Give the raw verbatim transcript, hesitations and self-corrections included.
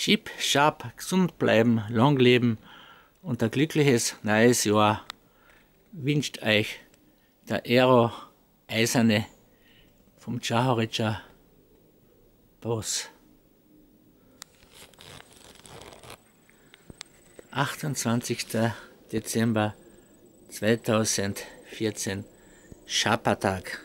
Chip, Sharp, gesund bleiben, lang leben und ein glückliches neues Jahr wünscht euch der Aero Eiserne vom Dschachowiczer Boss. achtundzwanzigster Dezember zweitausendvierzehn, Schabbatag.